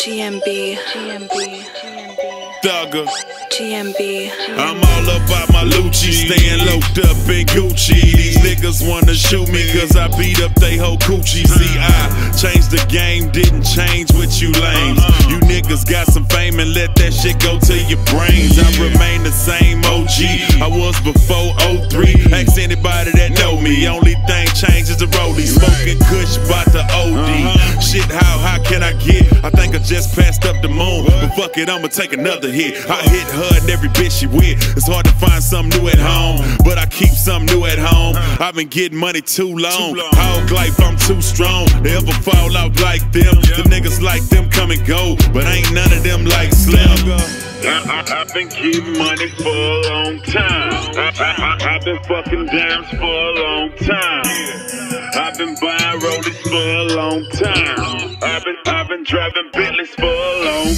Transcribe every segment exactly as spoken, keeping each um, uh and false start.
G M B, G M B, Thugger. G M B. I'm all about my Lucci, staying locked up in Gucci. These niggas wanna shoot me cause I beat up they whole coochie. See, I changed the game, didn't change with you lames. You niggas got some fame and let that shit go to your brains. I remain the same O G I was before oh three. Ask anybody that know me, only thing changed is the rollie. Smoking kush, bout to O D. Shit, how high can I get? I think I just passed up the moon, but fuck it, I'ma take another hit. I hit her and every bitch she with. It's hard to find something new at home, but I keep something new at home. I've been getting money too long. Hog life, I'm too strong. They ever fall out like them? The niggas like them come and go, but ain't none of them like Slim. I, I, I've been getting money for a long time. I, I, I've been fucking dimes for a long time. I've been buying rollies for a long time. I've been, I've been driving Bentleys for a long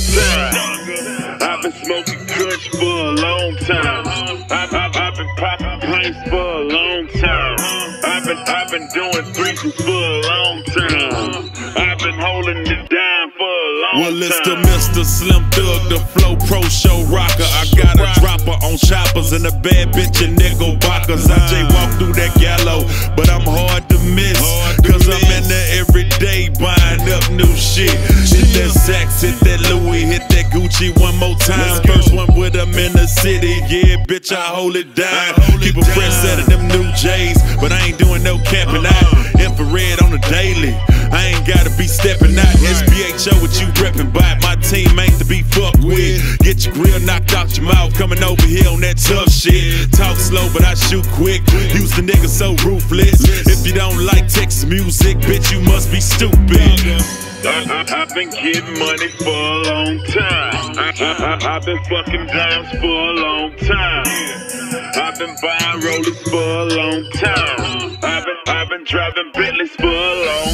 time. I've been smoking kush for a long time. I've, I've, I've been popping pints for a long time. I've been, I've been doing threesomes for a long time. I've been holding it down for a long time. Well, it's the Mister Slim Thug, the Flow Pro Show rocker. I got a dropper on choppers and a bad bitch in Knickerbockers. I jaywalk through that gallow, but I'm hard to miss, cause I'm in there every day buying up new shit. Hit that Saks, hit that Louis, hit that Gucci one more time. First one with them in the city, yeah, bitch, I hold it down. Keep a fresh set of them new J's, but I ain't doing no camping out. Infrared on the daily, I ain't gotta be stepping out. S B H O what you reppin' by. My team ain't to be fucked with. Get your grill knocked out your mouth, coming over here on that tough shit. Talk slow, but I shoot quick. Houston niggas so ruthless. If you don't like Texas music, bitch, you must be stupid. I, I, I've been getting money for a long time. I, I, I've been fucking dimes for a long time. I've been buying rollies for a long time. I've been, I've been driving Bentleys for a long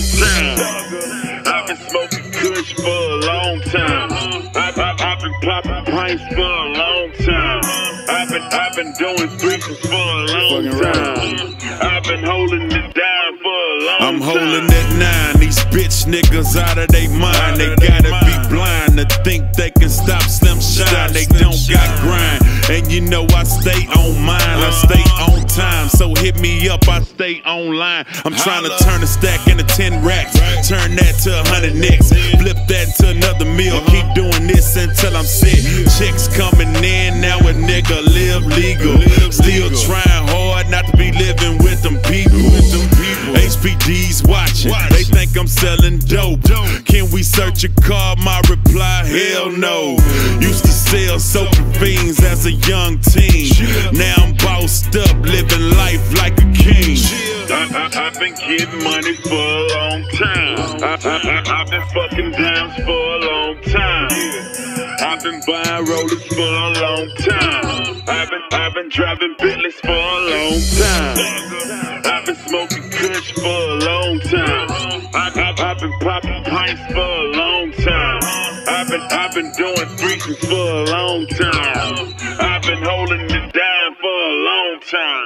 time. I've been smoking kush for a long time. I've, I've, I've been popping pints for a long time. I've been, I've been doing threesomes for a long time. I've been holding it down for a long time. I'm holding that nine. These bitch niggas out of their mind. They gotta be blind to think they can stop Slim Shine. They don't got grind, and you know I stay on mine. I stay on time, so hit me up, I stay online. I'm trying to turn a stack into ten racks, turn that to a hundred nicks, flip that to another meal. Keep doing this until I'm sick. Chicks coming in, now a nigga live legal. Still trying hard not to be living with them people. H P D's watching, they think I'm selling dope. Can we search a car? My reply, hell no. Used to sell soap and fiends as a young teen. Now I'm bossed up, living life like a king. I, I, I've been getting money for a long time. I, I, I've been fucking dimes for a long time. I've been buying rollies for a long time. I've been, I've been driving Bentleys for a long time. I've been smoking kush for a long time. I, I, I've been popping pints for a long time. I've been, I've been doing threesomes for a long time. I've been holding it down for a long time.